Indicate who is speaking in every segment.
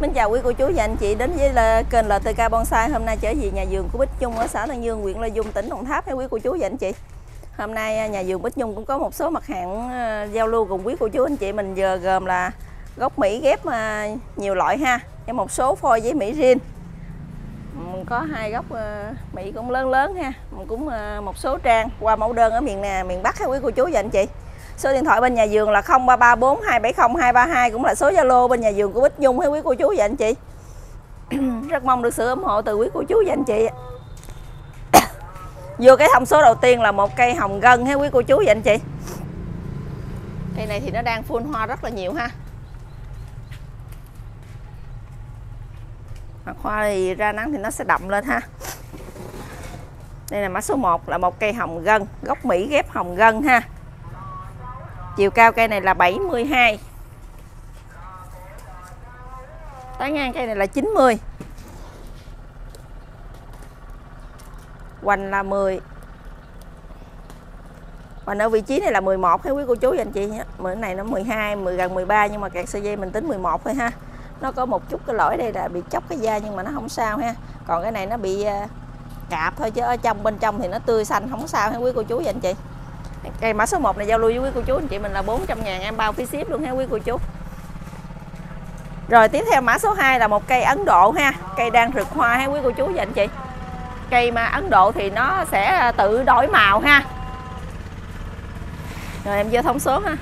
Speaker 1: Mến chào quý cô chú và anh chị đến với kênh LTK Bonsai. Hôm nay trở về nhà vườn của Bích Nhung ở xã Tân Dương, huyện Lai Vung, tỉnh Đồng Tháp. Hay quý cô chú và anh chị, hôm nay nhà vườn Bích Nhung cũng có một số mặt hàng giao lưu cùng quý cô chú anh chị mình, giờ gồm là gốc Mỹ ghép nhiều loại ha, với một số phôi với Mỹ riêng. Có hai gốc Mỹ cũng lớn lớn ha, cũng một số trang qua mẫu đơn ở miền Bắc ha quý cô chú và anh chị. Số điện thoại bên nhà vườn là 0334 270 232, cũng là số Zalo bên nhà vườn của Bích Nhung hay quý cô chú và anh chị. Rất mong được sự ủng hộ từ quý cô chú và anh chị. Vô cái thông số đầu tiên là một cây hồng gân hay quý cô chú và anh chị. Cây này thì nó đang phun hoa rất là nhiều ha. Mặt hoa thì ra nắng thì nó sẽ đậm lên ha. Đây là mã số 1 là một cây hồng gân, gốc Mỹ ghép hồng gân ha. Chiều cao cây này là 72. Tán ngang cây này là 90. Hoành là 10. Hoành ở vị trí này là 11 hay quý cô chú và anh chị nhé. Bữa này nó 12, gần 13 nhưng mà kẹt sợi dây mình tính 11 thôi ha. Nó có một chút cái lỗi đây là bị chóc cái da nhưng mà nó không sao ha. Còn cái này nó bị cạp thôi, chứ ở bên trong thì nó tươi xanh không sao ha quý cô chú và anh chị. Cây mã số 1 này giao lưu với quý cô chú anh chị mình là 400.000 em bao phí ship luôn ha quý cô chú. Rồi tiếp theo mã số 2 là một cây Ấn Độ ha. Cây đang rực hoa ha quý cô chú và anh chị. Cây mà Ấn Độ thì nó sẽ tự đổi màu ha. Rồi em vô thông số ha.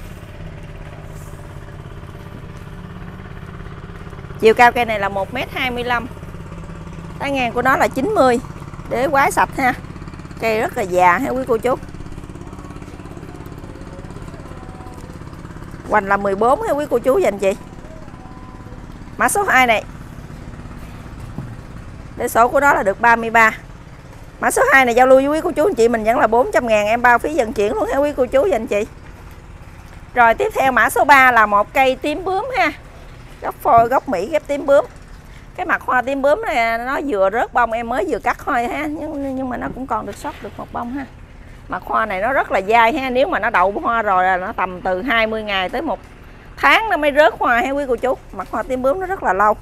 Speaker 1: Chiều cao cây này là 1m25. Tán ngang của nó là 90. Đế quái sạch ha. Cây rất là già ha quý cô chú. Hoành là 14 ha quý cô chú và anh chị. Mã số 2 này, đế số của nó là được 33. Mã số 2 này giao lưu với quý cô chú anh chị mình vẫn là 400.000 em bao phí vận chuyển luôn ha quý cô chú và anh chị. Rồi tiếp theo mã số 3 là một cây tím bướm ha. Gốc phôi gốc Mỹ ghép tím bướm. Cái mặt hoa tím bướm này nó vừa rớt bông, em mới vừa cắt thôi ha, nhưng mà nó cũng còn được sót được một bông ha. Mặt hoa này nó rất là dai ha, nếu mà nó đậu hoa rồi là nó tầm từ 20 ngày tới 1 tháng nó mới rớt hoa ha quý cô chú. Mặt hoa tím bướm nó rất là lâu.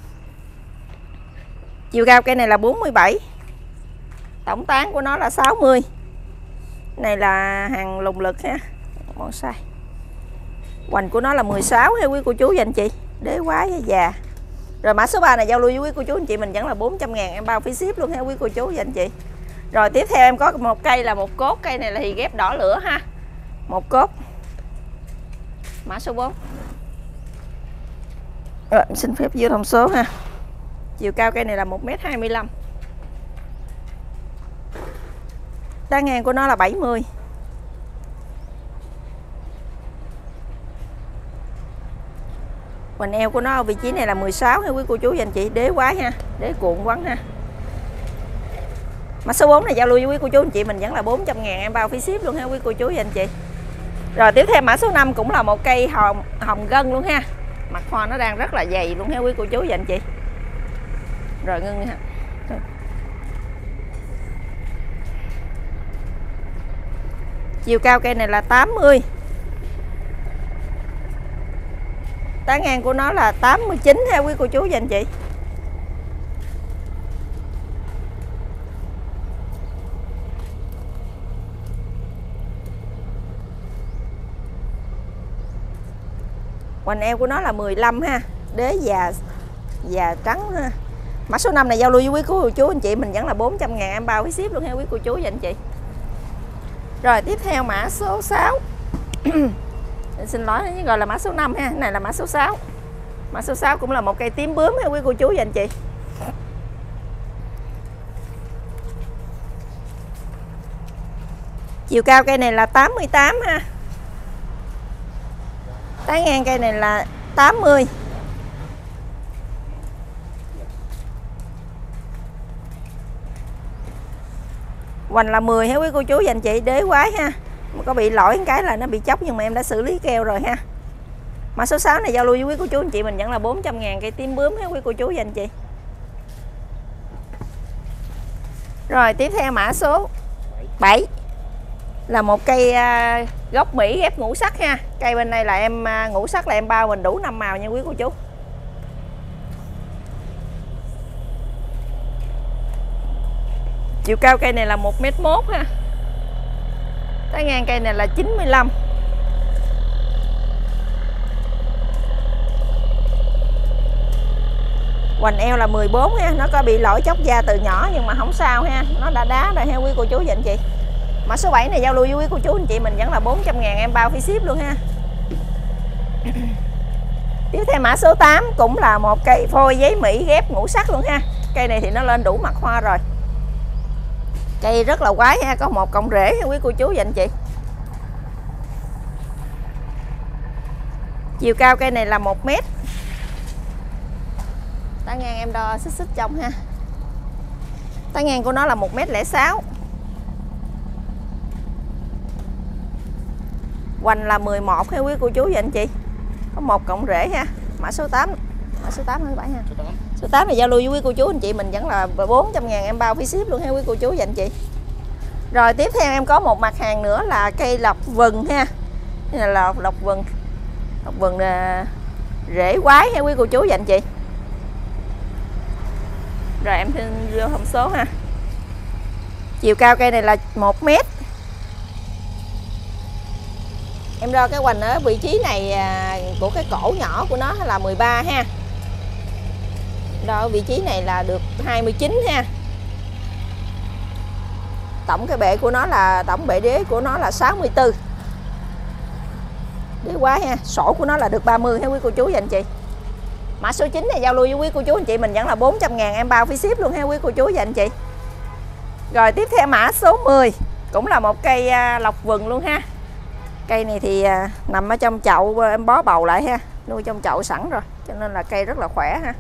Speaker 1: Chiều cao cây này là 47. Tổng tán của nó là 60. Này là hàng lùng lực ha, bonsai. Hoành của nó là 16 ha quý cô chú và anh chị. Đế quái già. Rồi mã số 3 này giao lưu với quý cô chú anh chị mình vẫn là 400.000 em bao phí ship luôn ha quý cô chú và anh chị. Rồi tiếp theo em có một cây là một cốt, cây này là thì ghép đỏ lửa ha. Một cốt. Mã số 4. Rồi xin phép vô thông số ha. Chiều cao cây này là 1m25. Tán ngang của nó là 70. Hoành eo của nó ở vị trí này là 16 ha quý cô chú và anh chị. Đế quái ha, đế cuộn quấn ha. Mã số 4 này giao lưu với quý cô chú anh chị mình vẫn là 400.000 em bao phí ship luôn ha quý cô chú và anh chị. Rồi tiếp theo mã số 5 cũng là một cây hồng gân luôn ha. Mặt hoa nó đang rất là dày luôn ha quý cô chú và anh chị. Rồi ngưng ha. Chiều cao cây này là 80. Tán ngang của nó là 89 ha quý cô chú và anh chị. Hoành eo của nó là 15 ha. Đế già trắng ha. Mã số 5 này giao lưu với quý cô chú anh chị mình vẫn là 400.000 em bao phí ship luôn ha quý cô chú và anh chị. Rồi tiếp theo mã số 6. Xin lỗi gọi là mã số 5 ha. Này là mã số 6. Mã số 6 cũng là một cây tím bướm ha quý cô chú và anh chị. Chiều cao cây này là 88 ha. Tán ngang cây này là 80. Hoành là 10 ha quý cô chú và anh chị. Đế quái ha. Có bị lỗi cái là nó bị chóc nhưng mà em đã xử lý keo rồi ha. Mã số 6 này giao lưu với quý cô chú anh chị mình vẫn là 400.000 cây tím bướm ha quý cô chú và anh chị. Rồi tiếp theo mã số 7 là một cây gốc Mỹ ghép ngũ sắc ha. Cây bên đây là em ngũ sắc là em bao mình đủ 5 màu nha quý cô chú. Chiều cao cây này là 1m1 ha. Tán ngang cây này là 95. Hoành eo là 14 ha. Nó có bị lỗi chóc da từ nhỏ nhưng mà không sao ha. Nó đã đá rồi ha quý cô chú và anh chị. Mã số 7 này giao lưu với quý cô chú anh chị mình vẫn là 400.000 em bao phí ship luôn ha. Tiếp theo mã số 8 cũng là một cây phôi giấy Mỹ ghép ngũ sắc luôn ha. Cây này thì nó lên đủ mặt hoa rồi. Cây rất là quái ha, có một cọng rễ ha quý cô chú và anh chị. Chiều cao cây này là 1 mét. Tán ngang em đo xích xích trong ha. Tán ngang của nó là 1m06. Hoành là 11 ha quý cô chú và anh chị. Có một cọng rễ ha. Mã số 8. Mã số 8 hay 7 ha. Số 8 này giao lưu với quý cô chú anh chị mình vẫn là 400.000 em bao phí ship luôn ha quý cô chú và anh chị. Rồi tiếp theo em có một mặt hàng nữa là cây lộc vừng ha. Đây là lộc vừng. Lộc vừng rễ quái ha quý cô chú và anh chị. Rồi em xin vô thông số ha. Chiều cao cây này là 1 mét. Em đo cái hoành ở vị trí này của cái cổ nhỏ của nó là 13 ha. Đo ở vị trí này là được 29 ha. Tổng cái bệ của nó là tổng bệ đế của nó là 64. Đế quá ha. Sổ của nó là được 30 ha quý cô chú và anh chị. Mã số 9 này giao lưu với quý cô chú anh chị mình vẫn là 400.000 em bao phí ship luôn ha quý cô chú và anh chị. Rồi tiếp theo mã số 10 cũng là một cây lộc vừng luôn ha. Cây này thì nằm ở trong chậu em bó bầu lại ha, nuôi trong chậu sẵn rồi cho nên là cây rất là khỏe ha.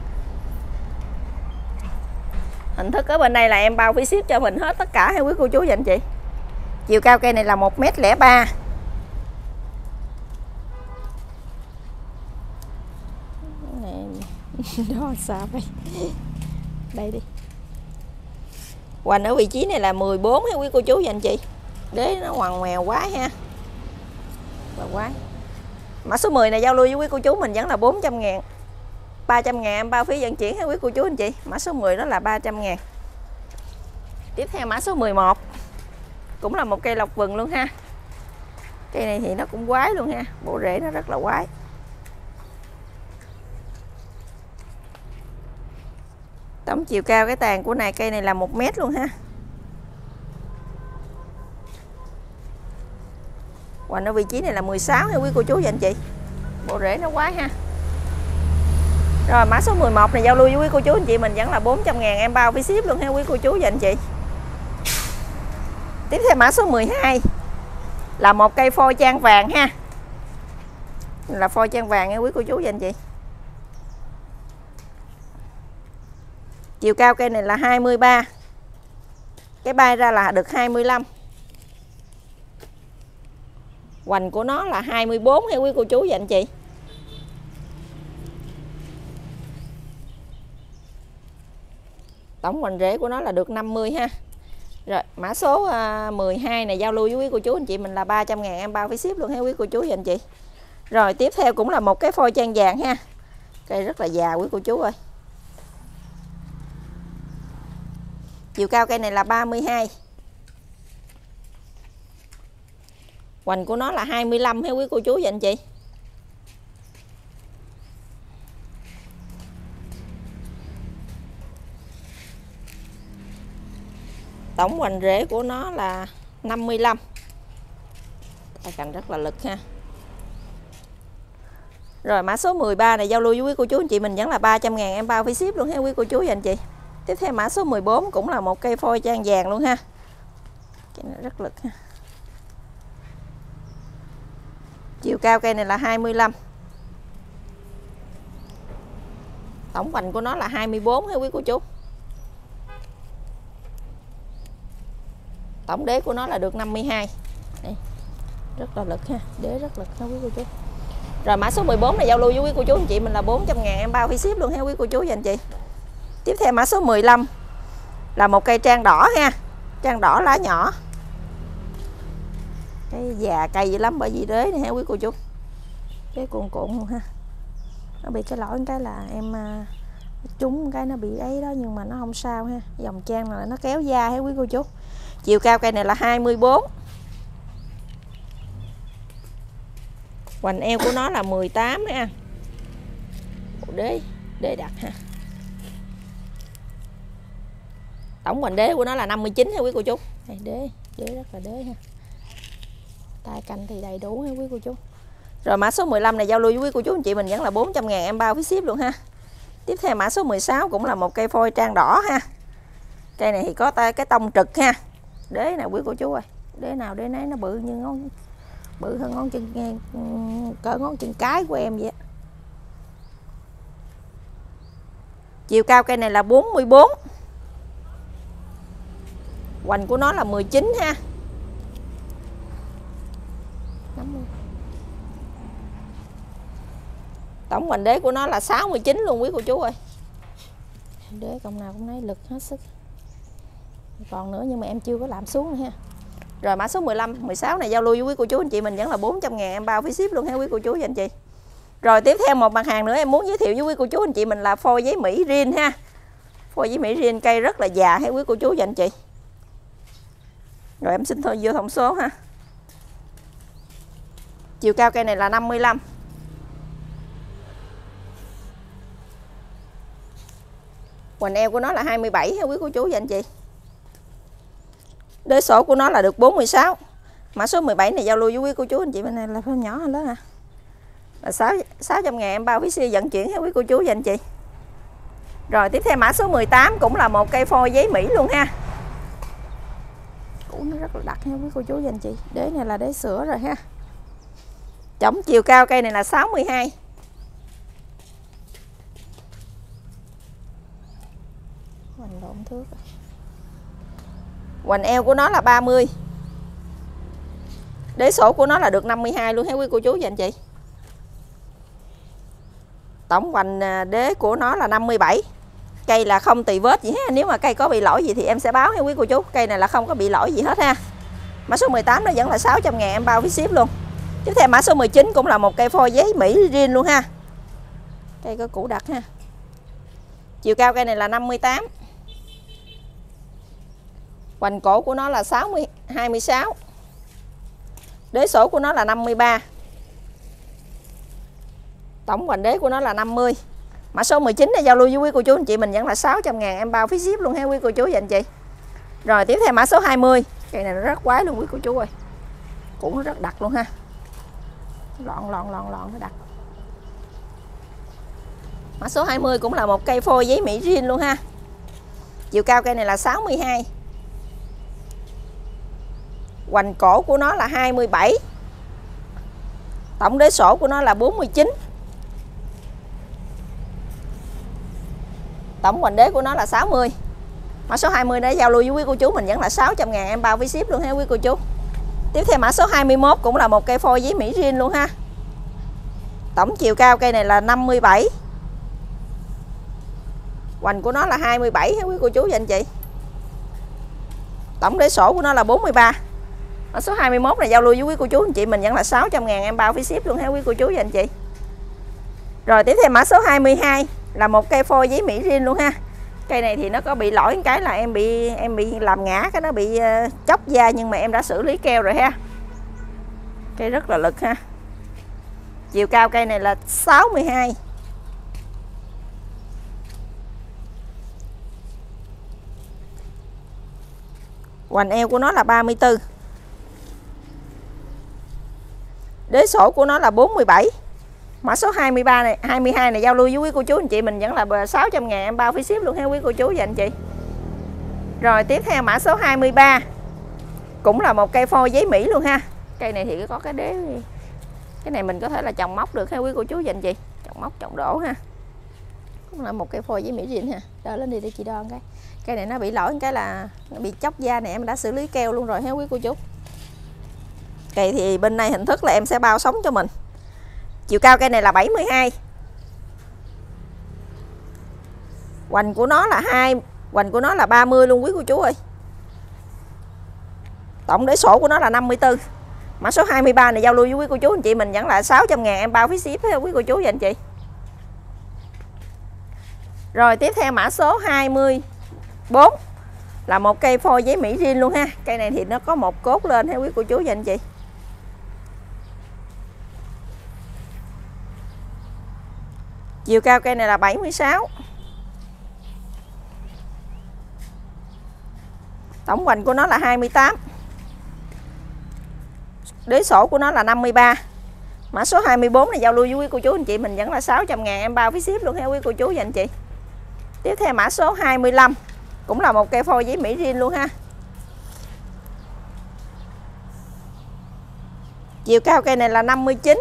Speaker 1: Hình thức ở bên đây là em bao phí ship cho mình hết tất cả ha quý cô chú và anh chị. Chiều cao cây này là 1m03. Đó sao vậy? Đây đi. Hoành ở vị trí này là 14 ha quý cô chú và anh chị. Đế nó ngoằn ngoèo quá ha. Và quái. Mã số 10 này giao lưu với quý cô chú mình vẫn là 400.000. 300.000 em bao phí vận chuyển ha quý cô chú anh chị. Mã số 10 đó là 300.000. Tiếp theo mã số 11 cũng là một cây lộc vừng luôn ha. Cây này thì nó cũng quái luôn ha. Bộ rễ nó rất là quái. Tổng chiều cao cái tàn của cây này là 1 mét luôn ha. Hoành ở vị trí này là 16 ha quý cô chú và anh chị. Bộ rễ nó quái ha. Rồi mã số 11 này giao lưu với quý cô chú anh chị mình vẫn là 400.000 em bao phí ship luôn ha quý cô chú và anh chị. Tiếp theo mã số 12 là một cây phôi trang vàng ha. Là phôi trang vàng nha quý cô chú và anh chị. Chiều cao cây này là 23. Cái bay ra là được 25. Hoành của nó là 24 ha quý cô chú và anh chị. Tổng hoành rễ của nó là được 50 ha. Rồi mã số 12 này giao lưu với quý cô chú anh chị mình là 300.000 em bao phí ship luôn ha quý cô chú và anh chị. Rồi tiếp theo cũng là một cái phôi trang vàng ha. Cây rất là già quý cô chú ơi. Chiều cao cây này là 32. Hoành của nó là 25 ha quý cô chú và anh chị. Tổng hoành rễ của nó là 55. Tay cành rất là lực ha. Rồi mã số 13 này giao lưu với quý cô chú anh chị mình vẫn là 300.000 em bao phí ship luôn ha quý cô chú và anh chị. Tiếp theo mã số 14 cũng là một cây phôi trang vàng luôn ha. Cây này rất lực ha. Chiều cao cây này là 25. Tổng hoành của nó là 24 ha quý cô chú. Tổng đế của nó là được 52. Đây. Rất là lực ha. Đế rất lực ha quý cô chú. Rồi mã số 14 này giao lưu với quý cô chú anh chị mình là 400.000 em bao phí ship luôn ha quý cô chú và anh chị. Tiếp theo mã số 15 là một cây trang đỏ ha. Trang đỏ lá nhỏ. Cái già cây dữ lắm bởi vì đế này ha quý cô chú. Cái cuộn cuộn luôn ha. Nó bị cái lỗi cái là em trúng cái nó bị ấy đó, nhưng mà nó không sao ha. Dòng trang này nó kéo da ha quý cô chú. Chiều cao cây này là 24. Hoành eo của nó là 18 ha. Đế đặt ha. Tổng hoành đế của nó là 59 ha quý cô chú. Đây, đế rất là đế ha. Tay canh thì đầy đủ ha quý cô chú. Rồi mã số 15 này giao lưu với quý cô chú anh chị mình vẫn là 400.000 em bao phí ship luôn ha. Tiếp theo mã số 16 cũng là một cây phôi trang đỏ ha. Cây này thì có cái tông trực ha. Đế nào quý cô chú ơi. Đế nào đế nấy nó bự như ngón, bự hơn ngón chân, cỡ ngón chân cái của em vậy. Chiều cao cây này là 44. Hoành của nó là 19 ha. 50. Tổng hoành đế của nó là 69 luôn quý cô chú ơi. Đế công nào cũng lấy lực hết sức. Còn nữa nhưng mà em chưa có làm xuống nữa ha. Rồi mã số 15, 16 này giao lưu với quý cô chú anh chị mình vẫn là 400.000 em bao phí ship luôn ha quý cô chú và anh chị. Rồi tiếp theo một mặt hàng nữa em muốn giới thiệu với quý cô chú anh chị mình là phôi giấy Mỹ riêng ha. Phôi giấy Mỹ riêng cây rất là già ha quý cô chú và anh chị. Rồi em xin thôi vô thông số ha. Chiều cao cây này là 55. Hoành eo của nó là 27 ha quý cô chú và anh chị. Đế sổ của nó là được 46. Mã số 17 này giao lưu với quý cô chú anh chị bên này là phôi nhỏ hơn lớn hả? Là 600.000 em bao phí siêu vận chuyển ha quý cô chú và anh chị. Rồi tiếp theo mã số 18 cũng là một cây phôi giấy Mỹ luôn ha. Củ nó rất là đặc ha quý cô chú và anh chị. Đế này là đế sữa rồi ha. Tổng chiều cao cây này là 62. Hoành lộn thước. Hoành eo của nó là 30. Đế sổ của nó là được 52 luôn ha quý cô chú và anh chị. Tổng hoành đế của nó là 57. Cây là không tì vết gì ha. Nếu mà cây có bị lỗi gì thì em sẽ báo ha quý cô chú. Cây này là không có bị lỗi gì hết ha. Mã số 18 nó vẫn là 600.000 em bao phí ship luôn. Tiếp theo mã số 19 cũng là một cây phôi giấy Mỹ riêng luôn ha. Cây có củ đặc ha. Chiều cao cây này là 58. Hoành cổ của nó là 26. Đế sổ của nó là 53. Tổng hoành đế của nó là 50. Mã số 19 này giao lưu với quý cô chú anh chị mình vẫn là 600.000 em bao phí ship luôn ha quý cô chú và anh chị. Rồi tiếp theo mã số 20. Cây này nó rất quái luôn quý cô chú ơi. Cũng nó rất đặc luôn ha. Lọn nó đặc. Mã số 20 cũng là một cây phôi giấy Mỹ riêng luôn ha. Chiều cao cây này là 62. Hoành cổ của nó là 27. Tổng đế sổ của nó là 49. Tổng hoành đế của nó là 60. Mã số 20 đã giao lưu với quý cô chú mình vẫn là 600.000 em bao phí ship luôn ha quý cô chú. Tiếp theo mã số 21 cũng là một cây phôi giấy Mỹ riêng luôn ha. Tổng chiều cao cây này là 57. Hoành của nó là 27 ha quý cô chú và anh chị. Tổng đế sổ của nó là 43. Mã số 21 này giao lưu với quý cô chú anh chị mình vẫn là 600.000 em bao phí ship luôn ha quý cô chú và anh chị. Rồi tiếp theo mã số 22 là một cây phôi giấy Mỹ riêng luôn ha. Cây này thì nó có bị lỗi cái là em bị làm ngã, cái nó bị chóc da, nhưng mà em đã xử lý keo rồi ha. Cây rất là lực ha. Chiều cao cây này là 62. Hoành eo của nó là 34. Đế sổ của nó là 47. Mã số 22 này giao lưu với quý cô chú anh chị mình vẫn là 600.000 em bao phí ship luôn ha quý cô chú và anh chị. Rồi tiếp theo mã số 23 cũng là một cây phôi giấy Mỹ luôn ha. Cây này thì có cái đế, cái này mình có thể là trồng móc được ha quý cô chú và anh chị. Trồng móc trồng đổ ha. Cũng là một cây phôi giấy Mỹ riêng ha. Đỡ lên đi để chị đo cái. Cây này nó bị lỗi cái là nó bị chóc da này, em đã xử lý keo luôn rồi ha quý cô chú. Cây thì bên này hình thức là em sẽ bao sống cho mình. Chiều cao cây này là 72. Hoành của nó là 30 luôn quý cô chú ơi. Tổng đế sổ của nó là 54. Mã số 23 này giao lưu với quý cô chú anh chị mình vẫn là 600.000 em bao phí ship quý cô chú và anh chị. Rồi tiếp theo mã số 24 là một cây phôi giấy Mỹ zin luôn ha. Cây này thì nó có một cốt lên ha quý cô chú và anh chị. Chiều cao cây này là 76. Tổng hoành của nó là 28. Đế sổ của nó là 53. Mã số 24 này giao lưu với quý cô chú anh chị mình vẫn là 600.000 em bao phí ship luôn ha quý cô chú và anh chị. Tiếp theo mã số 25 cũng là một cây phôi giấy Mỹ zin luôn ha. Chiều cao cây này là 59.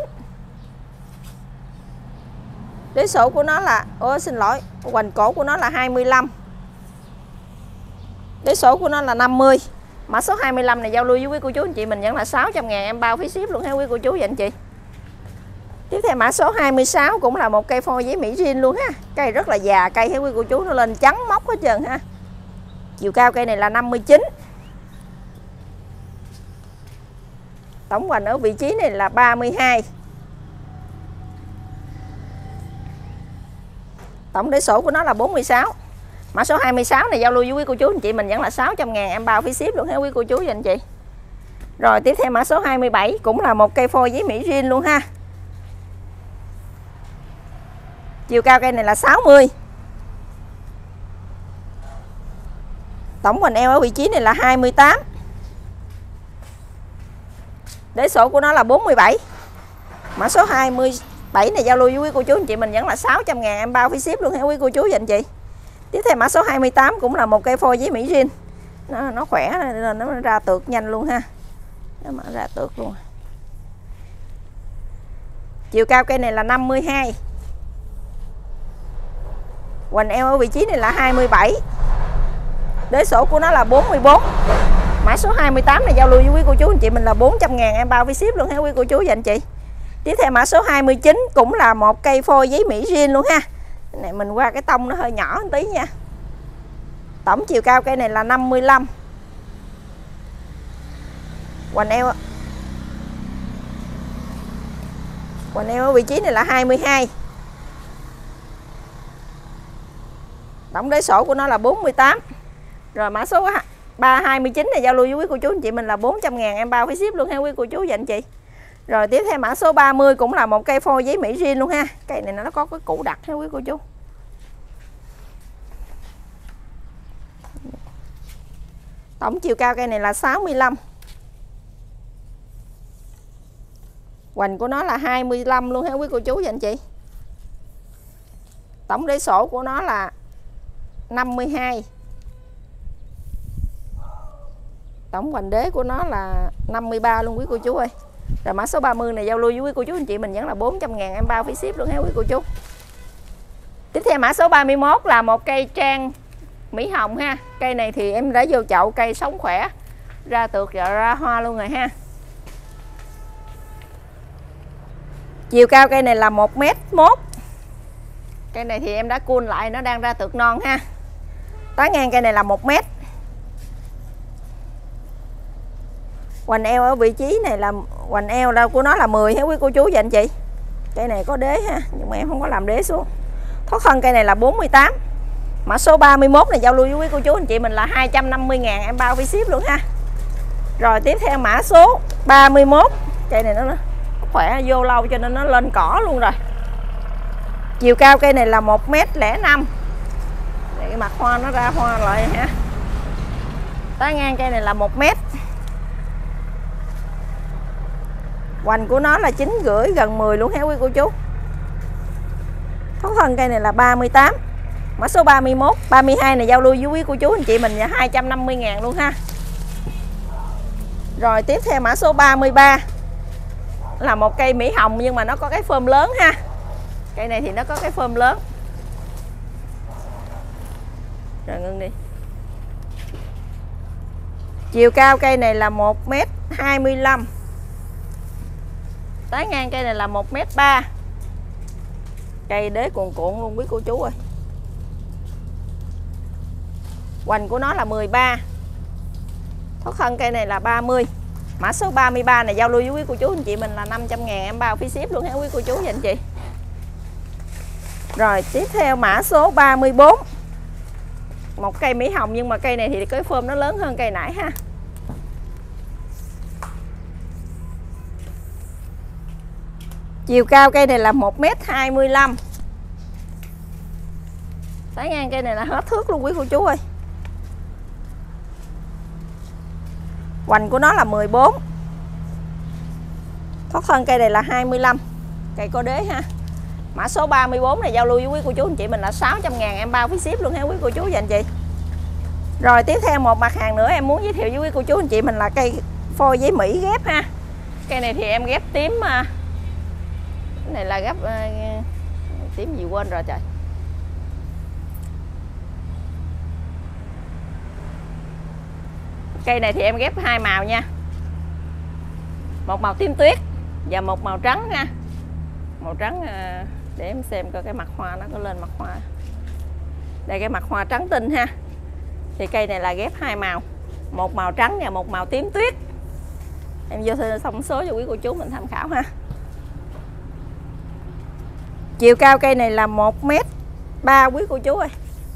Speaker 1: Đế sổ của nó là hoành cổ của nó là 25. Đế sổ của nó là 50. Mã số 25 này giao lưu với quý cô chú anh chị mình vẫn là 600.000 em bao phí ship luôn ha quý cô chú và anh chị. Tiếp theo mã số 26 cũng là một cây phôi giấy Mỹ zin luôn ha. Cây rất là già cây ha quý cô chú, nó lên trắng móc hết trơn ha. Chiều cao cây này là 59. Tổng hoành ở vị trí này là 32. Tổng đế sổ của nó là 46. Mã số 26 này giao lưu với quý cô chú anh chị mình vẫn là 600.000 em bao phí ship luôn ha quý cô chú và anh chị. Rồi tiếp theo mã số 27 cũng là một cây phôi giấy Mỹ zin luôn ha. Chiều cao cây này là 60. Tổng hoành eo ở vị trí này là 28. Đế sổ của nó là 47. Mã số 27 này giao lưu với quý cô chú anh chị mình vẫn là 600.000 em bao phí ship luôn ha quý cô chú và anh chị. Tiếp theo mã số 28 cũng là một cây phôi giấy Mỹ zin. Nó khỏe nên nó ra tược nhanh luôn ha. Nó mở ra tược luôn. Chiều cao cây này là 52. Hoành eo ở vị trí này là 27. Đế sổ của nó là 44. Mã số 28 này giao lưu với quý cô chú anh chị mình là 400.000 em bao phí ship luôn ha quý cô chú và anh chị. Tiếp theo mã số 29 cũng là một cây phôi giấy Mỹ zin luôn ha. Cái này mình qua cái tông nó hơi nhỏ một tí nha. Tổng chiều cao cây này là 55. Hoành eo ở vị trí này là 22. Tổng đế sổ của nó là 48. Rồi mã số 329 này giao lưu với quý cô chú anh chị mình là 400.000 em bao phí ship luôn ha quý cô chú và anh chị. Rồi tiếp theo mã số 30 cũng là một cây phôi giấy Mỹ zin luôn ha. Cây này nó có cái củ đặc ha quý cô chú. Tổng chiều cao cây này là 65. Hoành của nó là 25 luôn ha quý cô chú và anh chị. Tổng đế sổ của nó là 52. Tổng hoành đế của nó là 53 luôn quý cô chú ơi. Rồi mã số 30 này giao lưu với quý cô chú anh chị mình vẫn là 400.000 em bao phí ship luôn ha quý cô chú. Tiếp theo mã số 31 là một cây trang Mỹ hồng ha. Cây này thì em đã vô chậu cây sống khỏe, ra tược và ra hoa luôn rồi ha. Chiều cao cây này là 1m1. Cây này thì em đã cun lại, nó đang ra tược non ha. Tán ngang cây này là 1m. Hoành eo ở vị trí này là hoành eo đâu của nó là 10 ha quý cô chú và anh chị. Cây này có đế ha, nhưng mà em không có làm đế xuống. Thoát thân cây này là 48. Mã số 31 này giao lưu với quý cô chú anh chị mình là 250.000 em bao phí ship luôn ha. Rồi tiếp theo mã số 31. Cây này nó khỏe, vô lâu cho nên nó lên cỏ luôn rồi. Chiều cao cây này là 1m05. Cái mặt hoa nó ra hoa lại ha. Tán ngang cây này là 1m. Hoành của nó là 9,5 gần 10 luôn ha quý cô chú. Thoát thân cây này là 38. Mã số 31, 32 này giao lưu với quý cô chú anh chị mình là 250.000 luôn ha. Rồi tiếp theo mã số 33 là một cây Mỹ hồng nhưng mà nó có cái phơm lớn ha. Cây này thì nó có cái phơm lớn. Rồi ngưng đi. Chiều cao cây này là 1m25. Tán ngang cây này là 1m3. Cây đế cuồn cuộn luôn quý cô chú ơi. Hoành của nó là 13. Thoát thân cây này là 30. Mã số 33 này giao lưu với quý cô chú anh chị mình là 500.000 em bao phí ship luôn ha quý cô chú và anh chị. Rồi tiếp theo mã số 34. Một cây Mỹ Hồng nhưng mà cây này thì cái phơm nó lớn hơn cây nãy ha. Chiều cao cây này là 1m25. Tán ngang cây này là hết thước luôn quý cô chú ơi. Hoành của nó là 14. Thoát thân cây này là 25. Cây có đế ha. Mã số 34 này giao lưu với quý cô chú anh chị mình là 600.000, em bao phí ship luôn ha quý cô chú và anh chị. Rồi tiếp theo một mặt hàng nữa em muốn giới thiệu với quý cô chú anh chị mình là cây phôi giấy Mỹ ghép ha. Cây này thì em ghép tím. Cái này là ghép tím gì quên rồi trời. Cây này thì em ghép hai màu nha. Một màu tím tuyết và một màu trắng ha. Màu trắng để em xem coi cái mặt hoa nó có lên mặt hoa. Đây cái mặt hoa trắng tinh ha. Thì cây này là ghép hai màu, một màu trắng và một màu tím tuyết. Em vô thông số cho quý cô chú mình tham khảo ha. Chiều cao cây này là 1m3 quý cô chú ơi.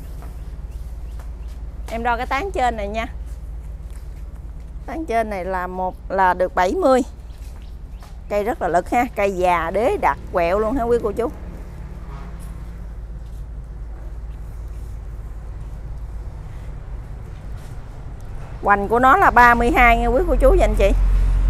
Speaker 1: Em đo cái tán trên này nha. Tán trên này là được 70. Cây rất là lực ha, cây già đế đặt quẹo luôn ha quý cô chú. Hoành của nó là 32 nha quý cô chú và anh chị.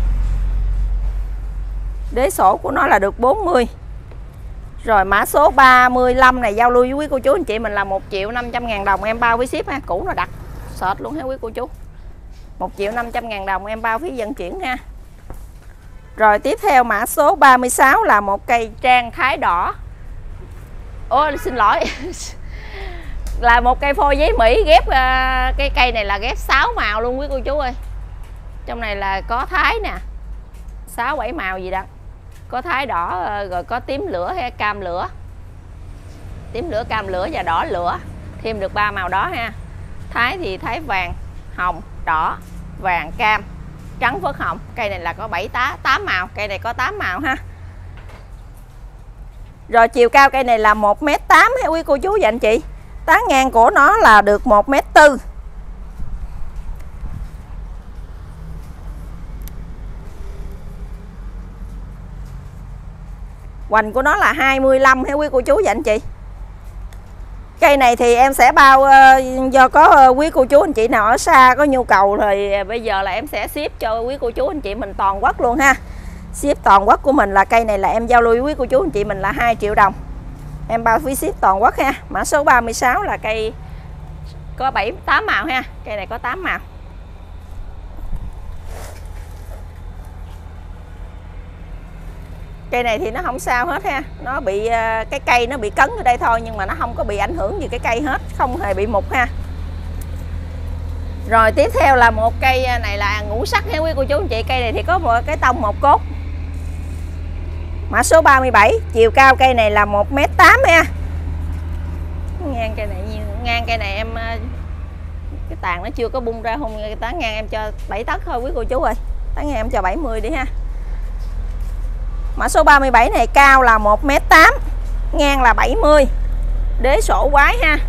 Speaker 1: Đế sổ của nó là được 40. Rồi mã số 35 này giao lưu với quý cô chú anh chị mình là 1.500.000 đồng, em bao phí ship ha. Cũ nó đặt sệt luôn ha quý cô chú. 1.500.000 đồng em bao phí vận chuyển ha. Rồi tiếp theo mã số 36 là một cây trang thái đỏ. Ôi xin lỗi. Là một cây phôi giấy Mỹ ghép. Cái cây này là ghép 6 màu luôn quý cô chú ơi. Trong này là có thái nè, 6-7 màu gì đó. Có thái đỏ rồi có tím lửa hay cam lửa. Tím lửa, cam lửa và đỏ lửa. Thêm được 3 màu đó ha. Thái thì thái vàng, hồng, đỏ, vàng, cam, trắng phớt hồng. Cây này là có 7-8 màu. Cây này có 8 màu ha. Rồi chiều cao cây này là 1m8 ha quý cô chú và anh chị. Tán ngang của nó là được 1m4. Hoành của nó là 25 ha quý cô chú và anh chị. Cây này thì em sẽ bao do có quý cô chú anh chị nào ở xa có nhu cầu thì bây giờ là em sẽ ship cho quý cô chú anh chị mình toàn quốc luôn ha. Ship toàn quốc của mình là cây này là em giao lưu với quý cô chú anh chị mình là 2 triệu đồng. Em bao phí ship toàn quốc ha. Mã số 36 là cây có 7-8 màu ha. Cây này có 8 màu. Cây này thì nó không sao hết ha. Nó bị cái cây nó bị cấn ở đây thôi, nhưng mà nó không có bị ảnh hưởng gì cái cây hết, không hề bị mục ha. Rồi tiếp theo là một cây này là ngũ sắc ha quý cô chú anh chị. Cây này thì có một cái tông một cốt. Mã số 37, chiều cao cây này là 1m8 ha. Ngang cây này ngang cây này em cái tàn nó chưa có bung ra, không cái tán ngang em cho 7 tấc thôi quý cô chú ơi. Tán ngang em cho 70 đi ha. Mã số 37 này cao là 1m8, ngang là 70. Đế sổ quái ha.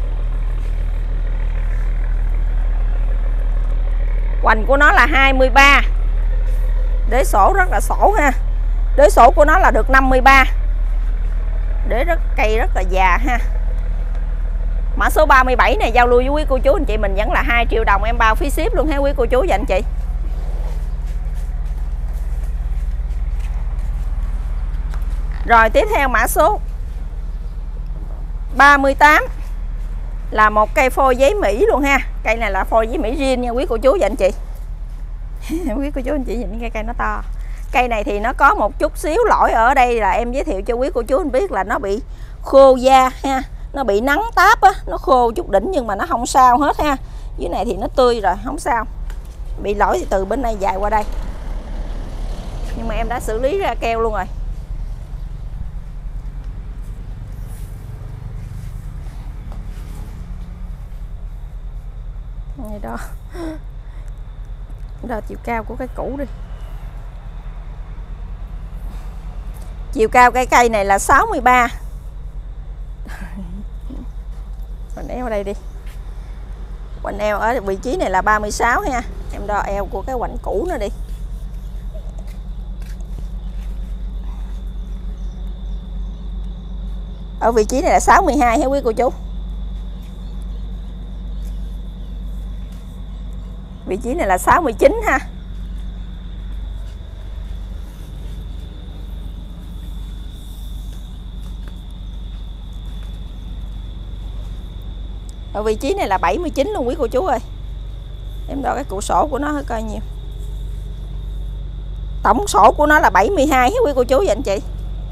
Speaker 1: Hoành của nó là 23. Đế sổ rất là sổ ha. Đế sổ của nó là được 53. Đế cây rất là già ha. Mã số 37 này giao lưu với quý cô chú anh chị mình vẫn là 2 triệu đồng, em bao phí ship luôn ha quý cô chú và anh chị. Rồi tiếp theo mã số 38 là một cây phôi giấy Mỹ luôn ha. Cây này là phôi giấy Mỹ riêng nha quý cô chú và anh chị. Quý cô chú anh chị nhìn cái cây nó to. Cây này thì nó có một chút xíu lỗi ở đây là em giới thiệu cho quý cô chú anh biết là nó bị khô da ha. Nó bị nắng táp á, nó khô chút đỉnh nhưng mà nó không sao hết ha. Dưới này thì nó tươi rồi, không sao. Bị lỗi thì từ bên đây dài qua đây. Nhưng mà em đã xử lý ra keo luôn rồi. Đây đó. Đó chiều cao của cái cũ đi. Chiều cao cái cây này là 63. Hoành eo ở đây đi. Hoành eo ở vị trí này là 36 ha. Em đo eo của cái hoành cũ nữa đi. Ở vị trí này là 62 ha quý cô chú. Vị trí này là 69 ha. Ở vị trí này là 79 luôn quý cô chú ơi. Em đo cái cụ sổ của nó coi nhiêu. Tổng sổ của nó là 72 quý cô chú và anh chị.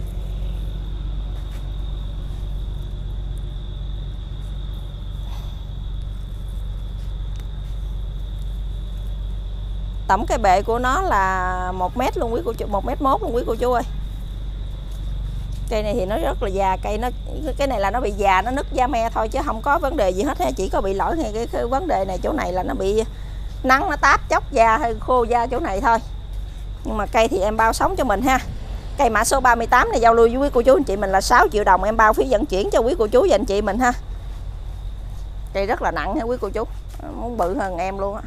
Speaker 1: Tổng cái bệ của nó là 1 mét luôn quý cô chú, 1m1 luôn quý cô chú ơi. Cây này thì nó rất là già, cái này là nó bị già, nó nứt da me thôi chứ không có vấn đề gì hết ha, chỉ có bị lỗi ngay cái vấn đề này chỗ này là nó bị nắng nó táp chóc da hay khô da chỗ này thôi. Nhưng mà cây thì em bao sống cho mình ha. Cây mã số 38 này giao lưu với quý cô chú anh chị mình là 6 triệu đồng, em bao phí vận chuyển cho quý cô chú và anh chị mình ha. Cây rất là nặng ha quý cô chú, muốn bự hơn em luôn á.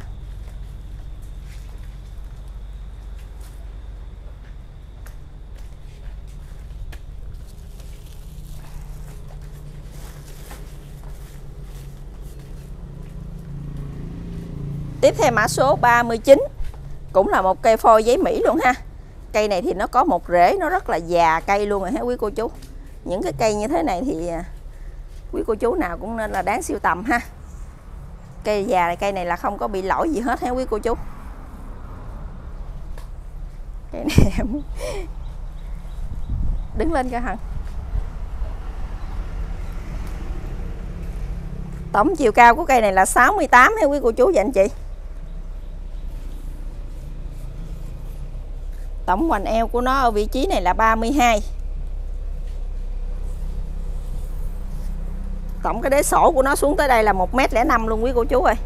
Speaker 1: Tiếp theo mã số 39 cũng là một cây phôi giấy Mỹ luôn ha. Cây này thì nó có một rễ nó rất là già cây luôn rồi ha quý cô chú. Những cái cây như thế này thì quý cô chú nào cũng nên là đáng sưu tầm ha. Cây già này, cây này là không có bị lỗi gì hết ha quý cô chú. Cây này em đứng lên cho Hằng. Tổng chiều cao của cây này là 68 ha quý cô chú và anh chị. Tổng hoành eo của nó ở vị trí này là 32. Tổng cái đế sổ của nó xuống tới đây là 1m05 luôn quý cô chú ơi.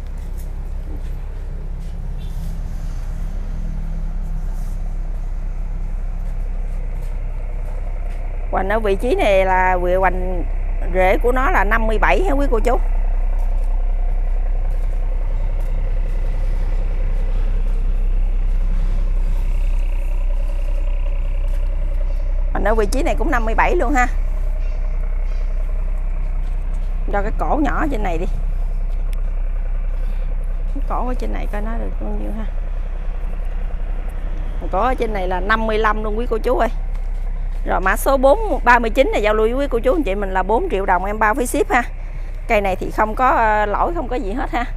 Speaker 1: Hoành ở vị trí này là hoành rễ của nó là 57 ha quý cô chú. Hoành ở vị trí này cũng 57 luôn ha. Cho cái cổ nhỏ trên này đi. Cổ ở trên này coi nó được bao nhiêu ha. Cổ ở trên này là 55 luôn quý cô chú ơi. Rồi mã số 39 này giao lưu với quý cô chú anh chị mình là 4 triệu đồng, em bao phí ship ha. Cây này thì không có lỗi, không có gì hết ha.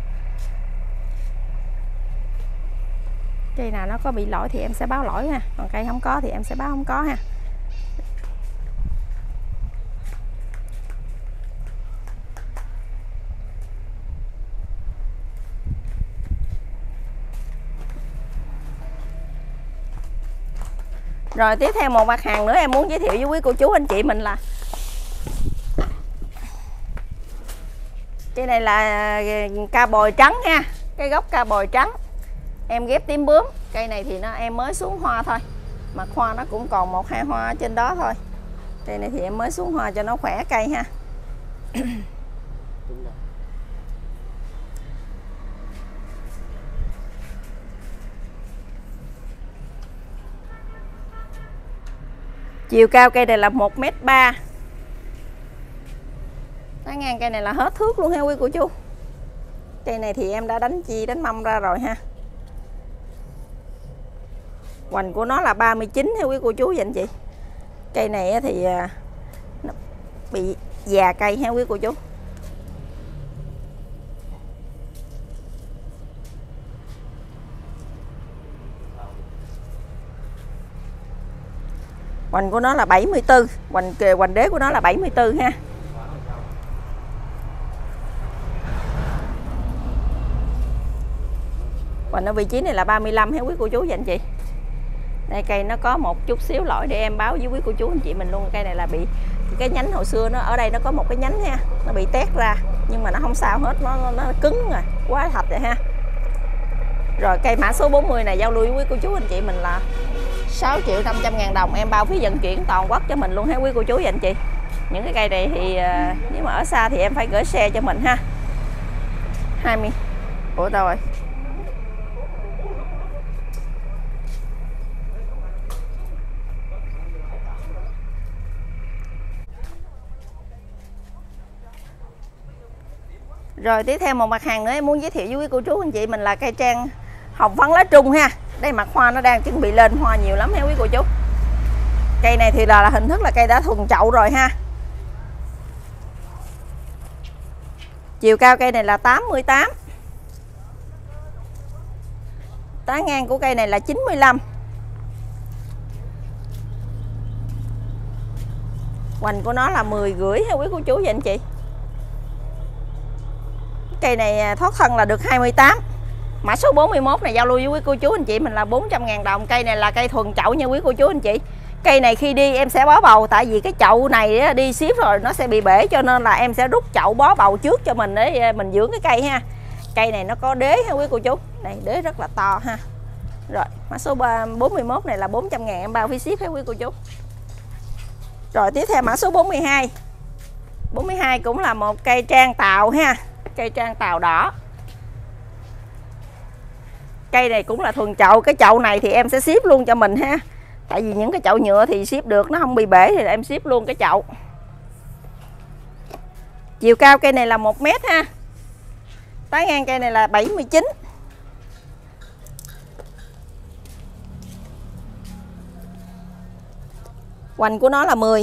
Speaker 1: Cây nào nó có bị lỗi thì em sẽ báo lỗi ha, còn cây không có thì em sẽ báo không có ha. Rồi tiếp theo một mặt hàng nữa em muốn giới thiệu với quý cô chú anh chị mình là cây này là ca bồi trắng ha, cái gốc ca bồi trắng em ghép tím bướm. Cây này thì em mới xuống hoa thôi, mặt hoa nó cũng còn 1-2 hoa trên đó thôi. Cây này thì em mới xuống hoa cho nó khỏe cây ha. Chiều cao cây này là 1m3. Tán ngang cây này là hết thước luôn ha quý cô chú. Cây này thì em đã đánh mâm ra rồi ha. Hoành của nó là 39 ha quý cô chú và anh chị. Cây này thì nó bị già cây ha quý cô chú. Hoành của nó là 74, hoành đế của nó là 74 ha. Hoành ở vị trí này là 35 ha quý cô chú và anh chị. Đây cây nó có một chút xíu lỗi để em báo với quý cô chú anh chị mình luôn. Cây này là bị cái nhánh hồi xưa nó ở đây nó có một cái nhánh ha, nó bị tét ra nhưng mà nó không sao hết, nó cứng rồi, quá thạch rồi ha. Rồi cây mã số 40 này giao lưu với quý cô chú anh chị mình là 6.500.000 đồng, em bao phí vận chuyển toàn quốc cho mình luôn ha quý cô chú và anh chị. Những cái cây này thì nếu mà ở xa thì em phải gửi xe cho mình ha. 20. Ủa đâu rồi? Rồi tiếp theo một mặt hàng nữa em muốn giới thiệu với quý cô chú anh chị mình là cây trang hồng phấn lá trung ha. Đây mặt hoa nó đang chuẩn bị lên hoa nhiều lắm ha quý cô chú. Cây này thì là hình thức là cây đã thuần chậu rồi ha. Chiều cao cây này là 88. Tán ngang của cây này là 95. Hoành của nó là 10,5 ha quý cô chú và anh chị. Cây này thoát thân là được 28. Mã số 41 này giao lưu với quý cô chú anh chị mình là 400.000 đồng. Cây này là cây thuần chậu nha quý cô chú anh chị. Cây này khi đi em sẽ bó bầu, tại vì cái chậu này đi ship rồi nó sẽ bị bể, cho nên là em sẽ rút chậu bó bầu trước cho mình để mình dưỡng cái cây ha. Cây này nó có đế ha quý cô chú. Đây đế rất là to ha. Rồi mã số 41 này là 400.000 em bao phí ship ha quý cô chú. Rồi tiếp theo mã số 42. 42 cũng là một cây trang tàu ha. Cây trang tàu đỏ. Cây này cũng là thuần chậu. Cái chậu này thì em sẽ ship luôn cho mình ha. Tại vì những cái chậu nhựa thì ship được, nó không bị bể thì em ship luôn cái chậu. Chiều cao cây này là 1 mét ha. Tán ngang cây này là 79. Hoành của nó là 10.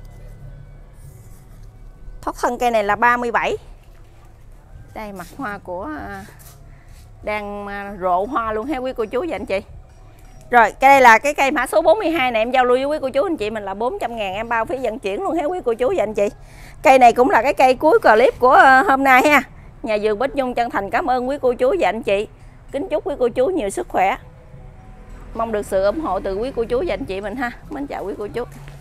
Speaker 1: Thoát thân cây này là 37. Đây mặt hoa của đang rộ hoa luôn ha quý cô chú và anh chị. Rồi cái đây là cái cây mã số 42 này em giao lưu với quý cô chú anh chị mình là 400.000 em bao phí vận chuyển luôn ha quý cô chú và anh chị. Cây này cũng là cái cây cuối clip của hôm nay ha. Nhà vườn Bích Nhung chân thành cảm ơn quý cô chú và anh chị. Kính chúc quý cô chú nhiều sức khỏe. Mong được sự ủng hộ từ quý cô chú và anh chị mình ha. Mến chào quý cô chú.